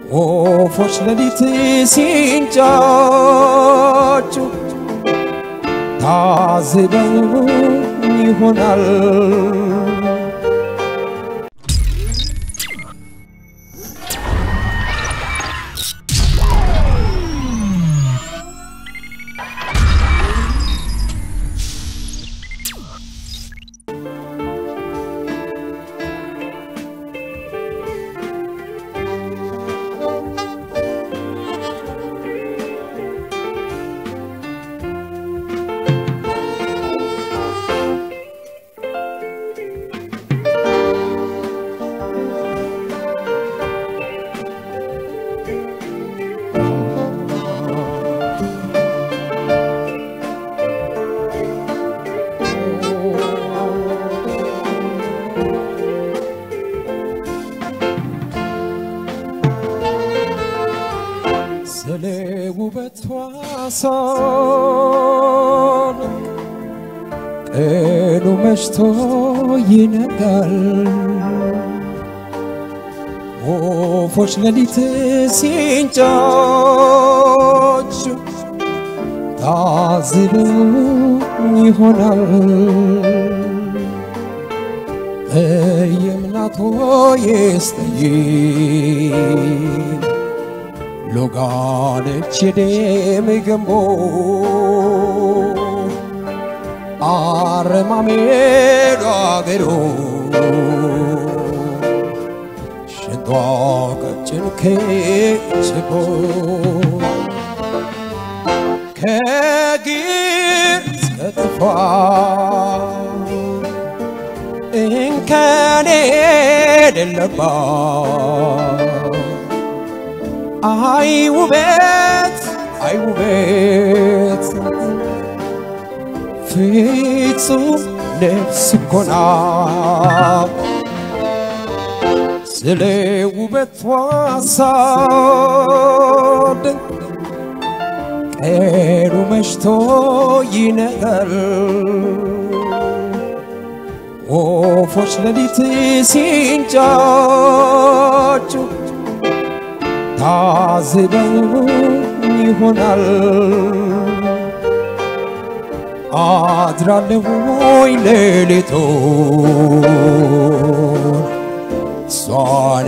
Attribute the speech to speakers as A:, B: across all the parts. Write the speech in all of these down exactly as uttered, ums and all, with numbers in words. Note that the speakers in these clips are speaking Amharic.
A: ወፎች ሌሊት ሲንጫጩ ታዝበው ይሆናል ስለውበቷ ቀኑ መሽቶ ይነጋል ወፎች ሌሊት ሲንጫጩ ታዝበው ይሆናል የምናቶ የስተይ ሎጋነች የደም ገንቦ አረማሜዷ አገሩ ሽንቷ ቀጭን ከችቦ ከግር እስከ ጥፍሯ እንከን የሌለባት አይ ውበት አይ ውበት ፍጹም ነፍስ እኮ ናት ስለ ውበቷ ሳደንቅ ቀኑ መሽቶ ይነጋል ወፎች ሌሊት ሲንጫጩ ታዝበው ይሆናል አድራለሁ ወይ ሌሊቱን እሷን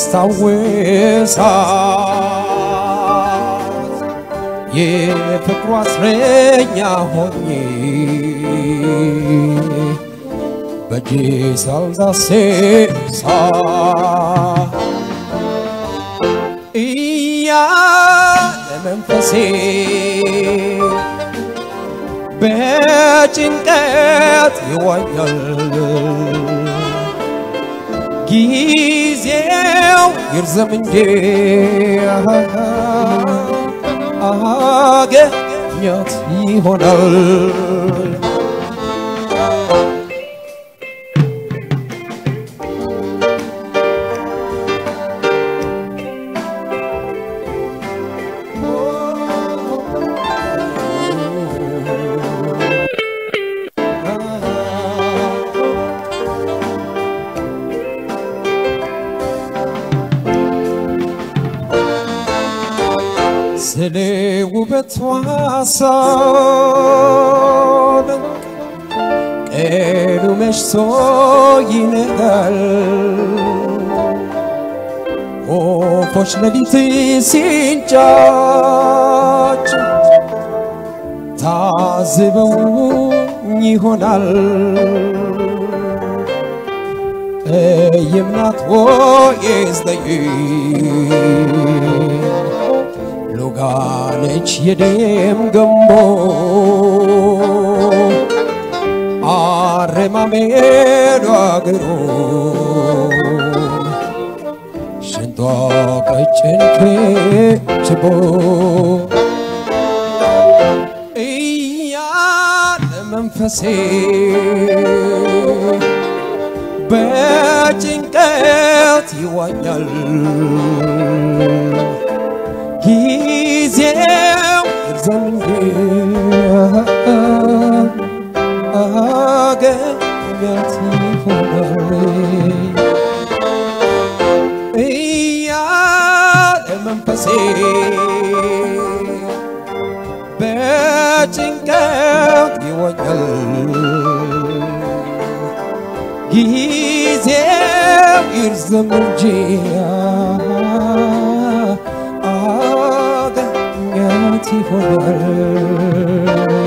A: ሳስታውሳት የፍቅሯ እስረኛ ሆኜ በእጄ ሳልዳስሳት እያለ መንፈሴ በጭንቀት ይዋኛል ጊዜው ይርዘም እንጂ አገኛት ይሆናል ስለ ውበቷ ሳደንቅ ቀኑ መሽቶ ይነጋል ወፎች ሌሊት ሲንጫጩ ታዝበው ይሆናል የምናት ወይስ ሎጋነች የደም ገንቦ አረማሜዷ አገሩ ሽንቷ ቀጭን ከችቦ እያለ መንፈሴ በጭንቀት ይዋኛል ጊዜው ይርዘም እንጂ አገኛት ይሆናል እያለ መንፈሴ በጭንቀት ይወኛል ጊዜው ይርዘም እንጂ አገኘት ይሆናል